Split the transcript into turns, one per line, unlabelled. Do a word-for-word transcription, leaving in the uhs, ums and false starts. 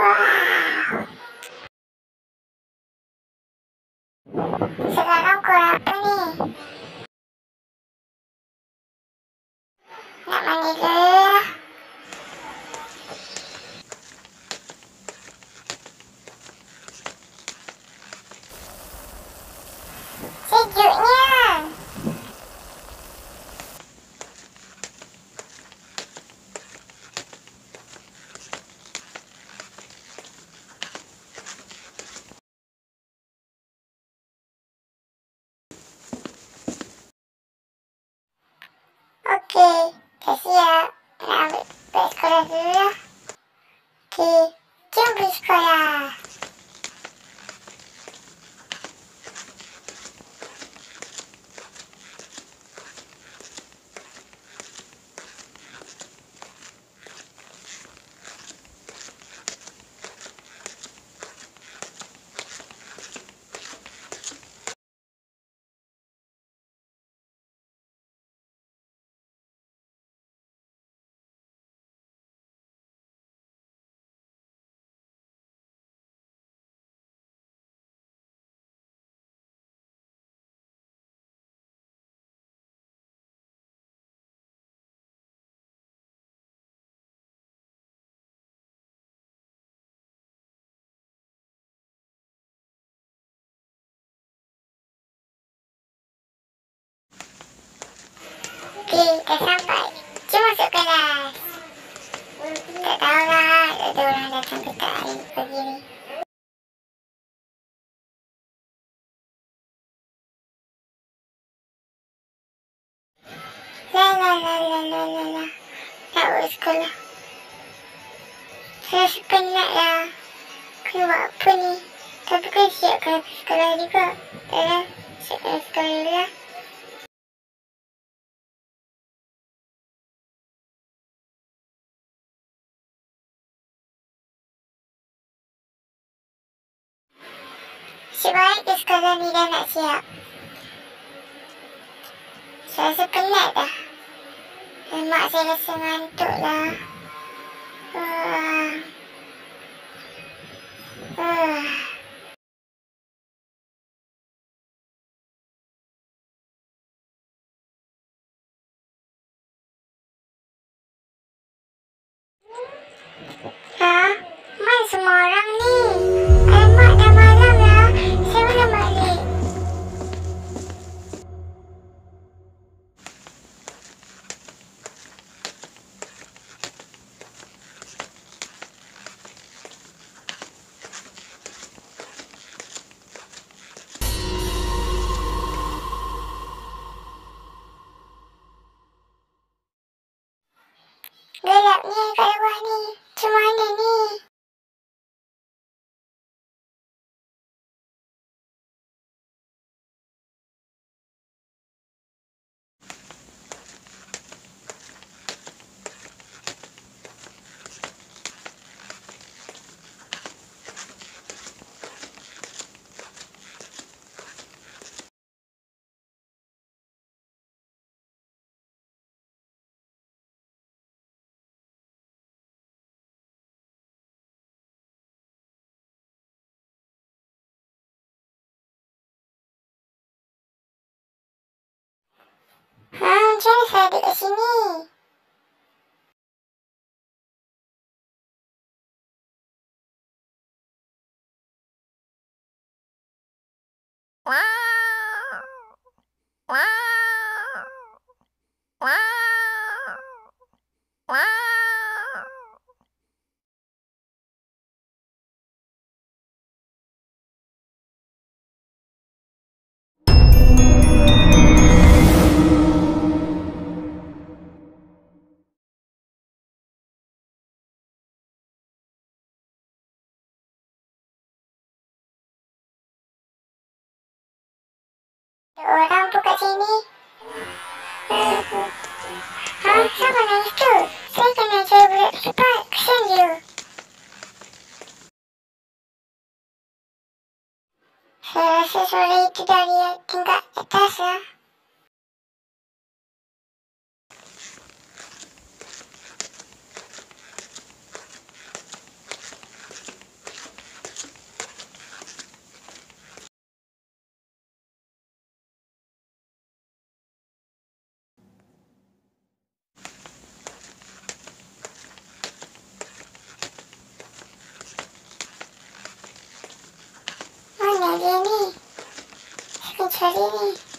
Wah. Sekarang pukul apa ni? Nak mandi dulu lah. Sejuknya. Okey, dah siap. Nak ambil beg sekolah dulu lah. Okey, jom pergi sekolah. Okey, dah sampai. Jom masuk kelas. Tak tahulah ada orang datang ke tak hari pagi ni. La la la la la la la. Tak buat sekolah. Saya penat lah. Kena buat apa ni? Tapi kan siapkan sekolah juga. Dah lah, siapkan sekolah dulu lah. Sebaik di sekolah ni dah nak siap. Saya rasa penat dah. Dan mak saya rasa ngantuk lah. Uh. Uh. Ha? Mana semua orang ni? Alamak, dah malam lah. Saya belum balik. Gelapnya kat luar ni. Macam mana ni? Ha, macam mana saya ada kat sini? Ada orang pun kat sini. Ha, siapa nangis tu? Saya kena cari budak cepat. Kesian dia. Saya rasa suara itu dari tingkat atas lah. hari ni.